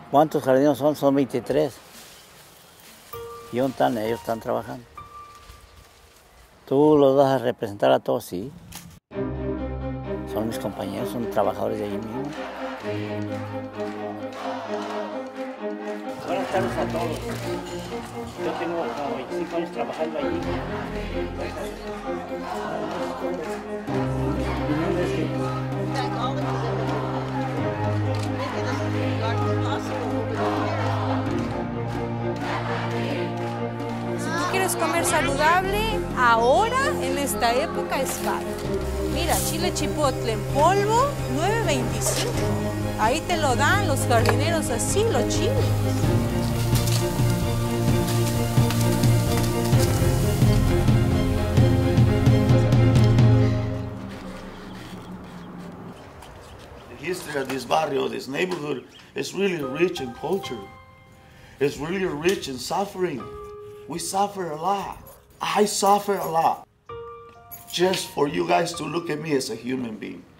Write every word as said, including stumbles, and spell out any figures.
¿Cuántos jardineros son? Son veintitrés. ¿Y dónde están? Ellos están trabajando. ¿Tú los vas a representar a todos? Sí. Son mis compañeros, son trabajadores de ahí mismo. Buenas tardes a todos. Yo tengo como veinticinco años trabajando allí. Si quieres comer saludable, ahora, en esta época, es caro. Mira, chile chipotle en polvo, nueve veinticinco. Ahí te lo dan los jardineros así, los chiles. The history of this barrio, this neighborhood, is really rich in culture. It's really rich in suffering. We suffer a lot. I suffer a lot. Just for you guys to look at me as a human being.